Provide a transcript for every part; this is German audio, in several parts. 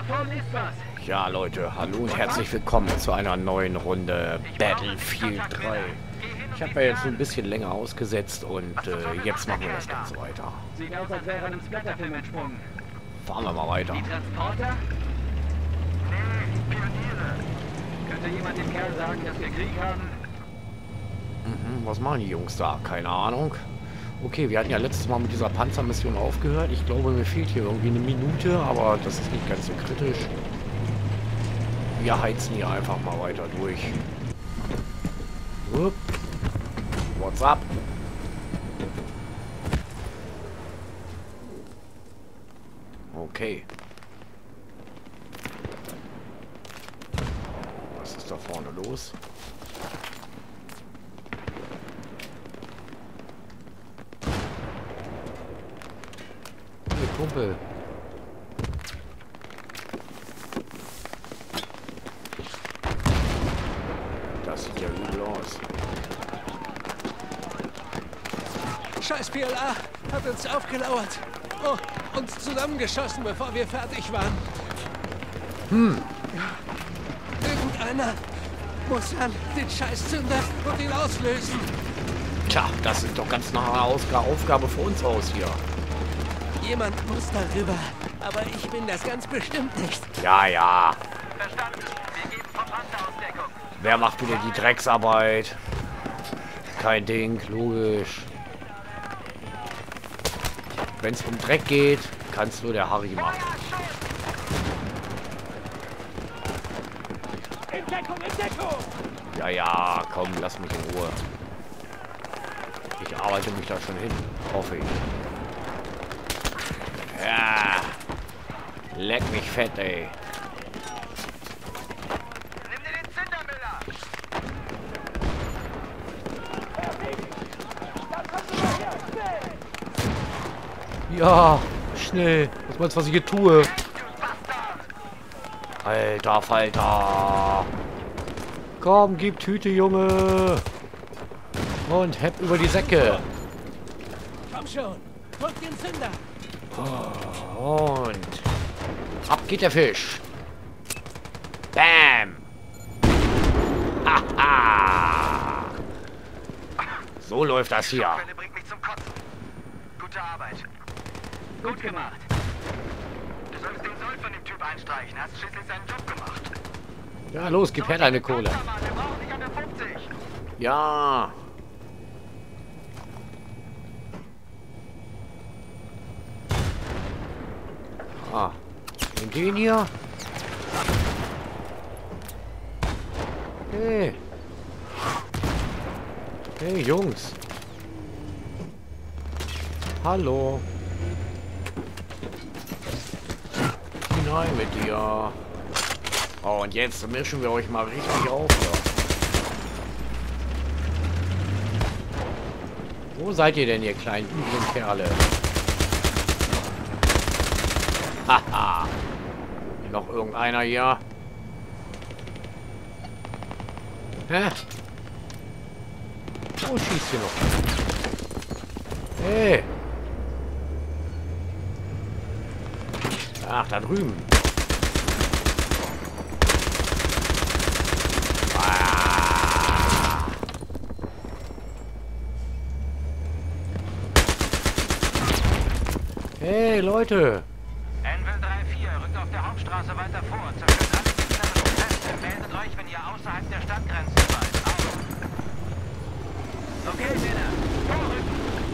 Ja, Leute, hallo und herzlich willkommen zu einer neuen Runde Battlefield 3. Ich habe ja jetzt ein bisschen länger ausgesetzt und jetzt machen wir das Ganze weiter. Sieht aus, als wäre ein Splatterfilm entsprungen. Fahren wir mal weiter. Die Transporter? Nee, Pioniere. Könnte jemand dem Kerl sagen, dass wir Krieg haben? Was machen die Jungs da? Keine Ahnung. Okay, wir hatten ja letztes Mal mit dieser Panzermission aufgehört. Ich glaube, mir fehlt hier irgendwie eine Minute, aber das ist nicht ganz so kritisch. Wir heizen hier einfach mal weiter durch. Upp. What's up? Okay. Was ist da vorne los? Hey, Kumpel. Das sieht ja übel aus. Scheiß PLA hat uns aufgelauert. Oh, uns zusammengeschossen, bevor wir fertig waren. Irgendeiner muss an den Scheißzünder und ihn auslösen. Tja, das sieht doch ganz nach einer Aufgabe für uns aus hier. Jemand muss darüber, aber ich bin das ganz bestimmt nicht. Ja, ja. Verstanden. Wir geben vom Panzerausdeckung. Wer macht wieder die Drecksarbeit? Kein Ding, logisch. Wenn es um Dreck geht, kannst nur der Harry machen. In Deckung, in Deckung! Ja, ja, komm, lass mich in Ruhe. Ich arbeite mich da schon hin, hoffe ich. Ja. Leck mich fett, ey. Nimm dir den Zündermüller! Ja, schnell. Was meinst du, was ich hier tue? Alter Falter. Komm, gib Tüte, Junge. Und hepp über die Säcke. Komm schon, drück den Zünder. Und ab geht der Fisch. Bam. Haha. So läuft das hier. Quelle bringt mich zum Kotzen. Gute Arbeit. Gut gemacht. Du sollst den Soll von dem Typ einstreichen. Hast schließlich seinen Job gemacht. Ja, los, gib her deine Kohle. Panzermann, wir brauchen dich an der 50. Ja. Ah. Und den hier? Hey. Hey, Jungs. Hallo. Hinein mit dir. Oh, und jetzt mischen wir euch mal richtig auf. Ja. Wo seid ihr denn, ihr kleinen üblen Kerle? Haha. Noch irgendeiner hier? Hä? Oh, schießt hier noch. Hey. Ach, da drüben. Ah. Hey, Leute. Anvil 3-4 rückt auf der Hauptstraße weiter vor. Zerstört alle gegnerischen Feste. Meldet euch, wenn ihr außerhalb der Stadtgrenzen seid. Auf. Okay, Männer. Vorrücken.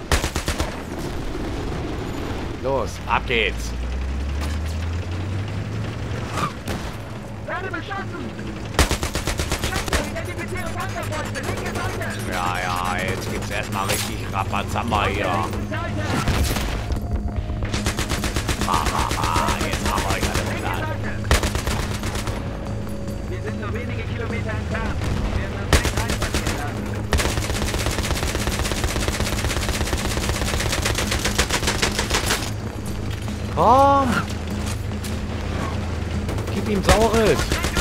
Los, ab geht's. Werde beschossen. Schätze, identifiziere Panzerfäuste. Linke Seite. Ja, ja, jetzt geht's erstmal richtig Rapazamba hier. Linke Seite. Jetzt haben wir euch alle Linke platt. Seite. Wir sind nur wenige Kilometer entfernt. Wir werden uns nicht reinpassieren lassen. Komm! Gib ihm Saures!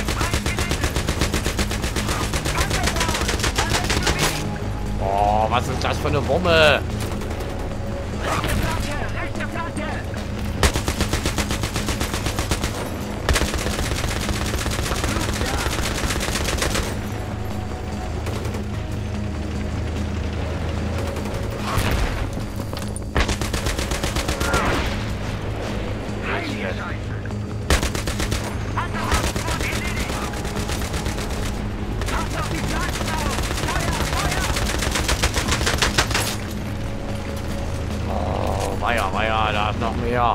Oh, was ist das für eine Wumme? Rechte Flanke! weia, da ist noch mehr.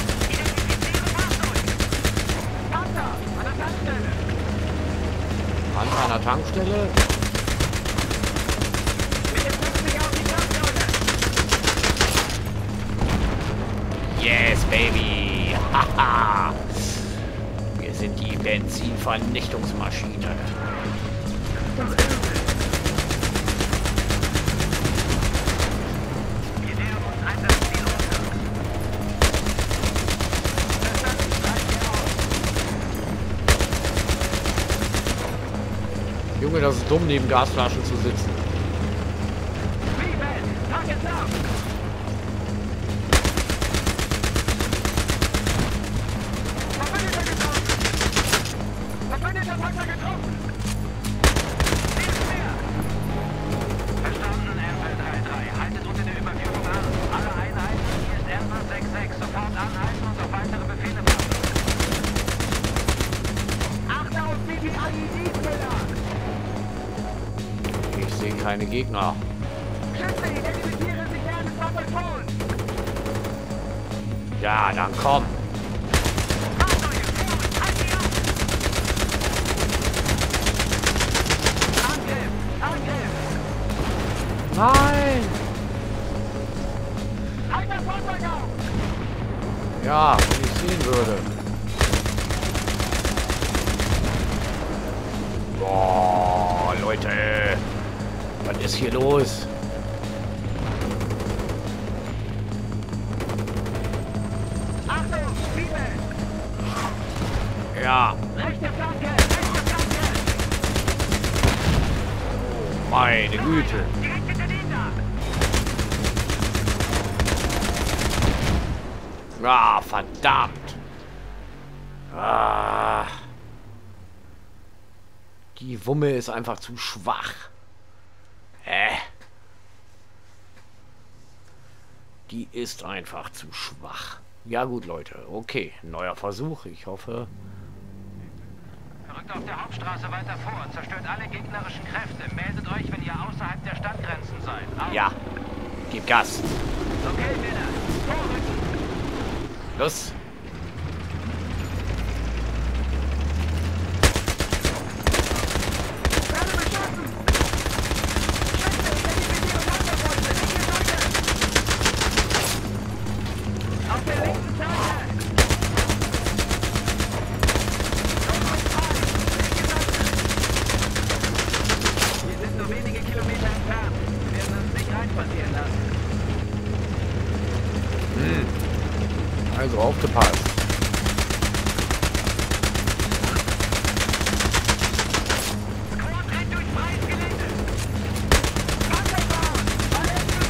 Panzer an der Tankstelle. Panzer an der Tankstelle. Bitte 50 auf die Tankstelle. Yes, baby. Haha. Wir sind die Benzinvernichtungsmaschine. Wir nähern uns Einsatzziel runter. Verstanden, reicht dir aus. Junge, das ist dumm, neben Gasflaschen zu sitzen. Lieben, pack es ab. Verbündeter getroffen. Verbündeter Panzer getroffen. Nichts mehr. Verstanden, Airfield 3-3. Haltet unter der Überführung an. Alle Einheiten, hier ist Airfield 6-6. Sofort anhalten und auf weitere Befehle warten. Achte auf BTID-Killer. Ich sehe keine Gegner. Schütze, identifizieren Sie gerne Doppelton. Ja, dann komm. Fahrzeuge, vor, halt sie auf. Angriff, Angriff. Nein! Halt das Fahrzeug auf. Ja, wenn ich sehen würde. Boah, Leute. Was ist hier los? Achtung, Liebe. Ja, Rechte Flanke, rechte Flanke. meine Güte. Direkt hinter den da. Ah, verdammt. Ah. Die Wumme ist einfach zu schwach. Die ist einfach zu schwach. Ja gut, Leute. Okay, neuer Versuch. Ich hoffe... Rückt auf der Hauptstraße weiter vor. Zerstört alle gegnerischen Kräfte. Meldet euch, wenn ihr außerhalb der Stadtgrenzen seid. Auf. Ja, gib Gas. Okay, Männer. Vorrücken. Los. Werde beschossen. Schütze, identifiziere Panzerbeute. Linke Seite. Auf der linken Seite. Wir sind nur wenige Kilometer entfernt. Wir werden uns nicht reinpassieren lassen. Also aufgepasst. Squad rennt durch freies Gelände. Panzerfahren. Alle SUV.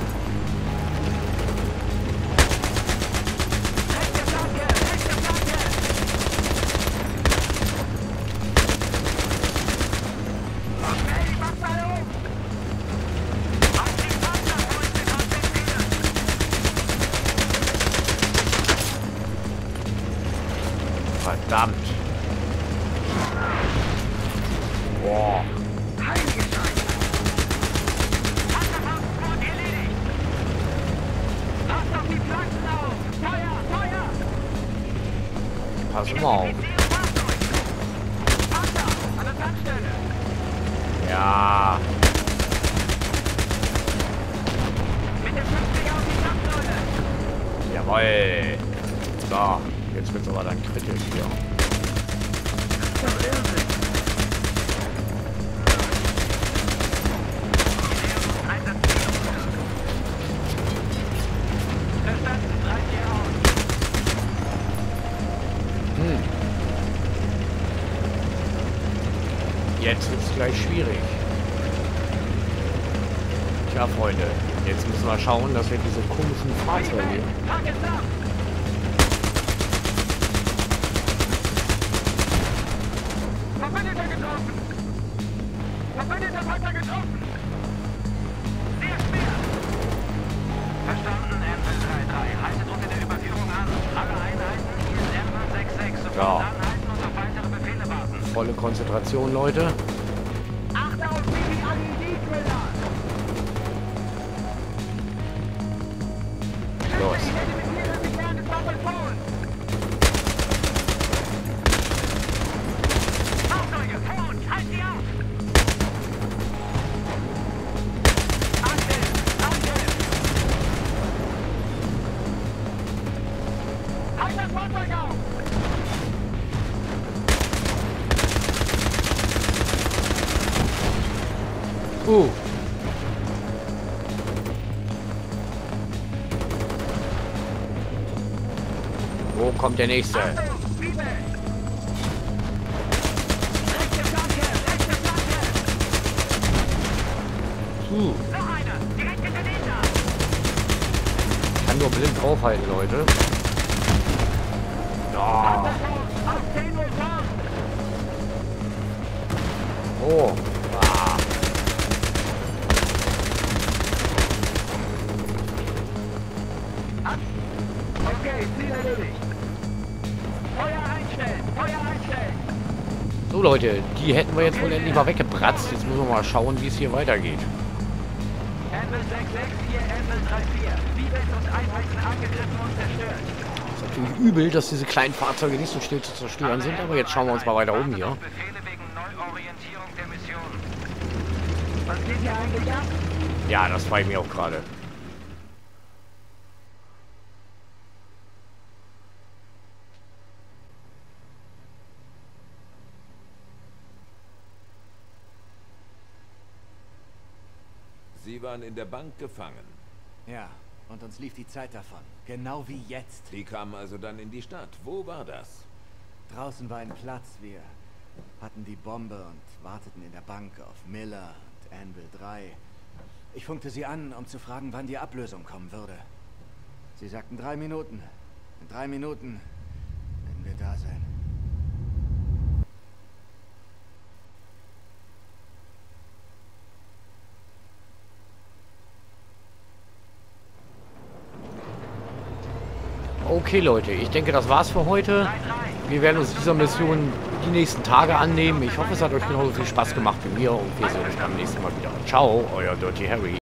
Rechte Flanke, rechte Flanke. Schnell die Waffe um. Auf die Panzerbeute konzentrieren. Verdammt. Boah. Heilige Scheiße. Panzerfahrtsport erledigt. Lasst auf die Flanken auf. Feuer, Feuer. Pass mal auf. Identifiziere Fahrzeug. Panzer an der Tankstelle. Ja. Bitte 50 auf die Tanksäule. Jawohl. So. Jetzt wird's aber dann kritisch hier. Das ist Irrsinn. Einsatzziel runter. Verstanden, reicht ihr aus. Jetzt wird's gleich schwierig. Tja, Freunde. Jetzt müssen wir schauen, dass wir diese komischen Fahrzeuge... Pack es ab. Verbündeter getroffen. Verbündeter Panzer getroffen. Sehr schwer. Verstanden, Airfield 3-3. Haltet unter der Überführung an. Alle Einheiten, hier ist Airfield 6-6. Sofort Ja. anhalten und auf weitere Befehle warten. Volle Konzentration, Leute. Achte auf BTID-Thriller. So. Wo kommt der nächste? Rechte Flanke, rechte Flanke. Noch einer, direkt hinter den da. Ich kann nur blind draufhalten, Leute. Ja. Auf 10 Uhr vorn. Oh. Ah. Okay, Ziel erledigt. Feuer einstellen, Feuer einstellen. So, Leute, die hätten wir jetzt wohl endlich mal weggebratzt. Jetzt müssen wir mal schauen, wie es hier weitergeht. Anvil 664, Anvil 34. Vives und Einheiten angegriffen und zerstört. Ist natürlich übel, dass diese kleinen Fahrzeuge nicht so schnell zu zerstören sind, aber jetzt schauen wir uns mal weiter um hier. Befehle wegen Neuorientierung der Mission. Was geht hier eigentlich ab? Ja, das war ich mir auch gerade. Sie waren in der Bank gefangen. Ja, und uns lief die Zeit davon. Genau wie jetzt. Die kamen also dann in die Stadt. Wo war das? Draußen war ein Platz. Wir hatten die Bombe und warteten in der Bank auf Miller und Anvil 3. Ich funkte sie an, um zu fragen, wann die Ablösung kommen würde. Sie sagten 3 Minuten. In 3 Minuten werden wir da sein. Okay, Leute, ich denke, das war's für heute. Wir werden uns dieser Mission die nächsten Tage annehmen. Ich hoffe, es hat euch genauso viel Spaß gemacht wie mir und wir sehen uns beim nächsten Mal wieder. Ciao, euer Dirty Harry.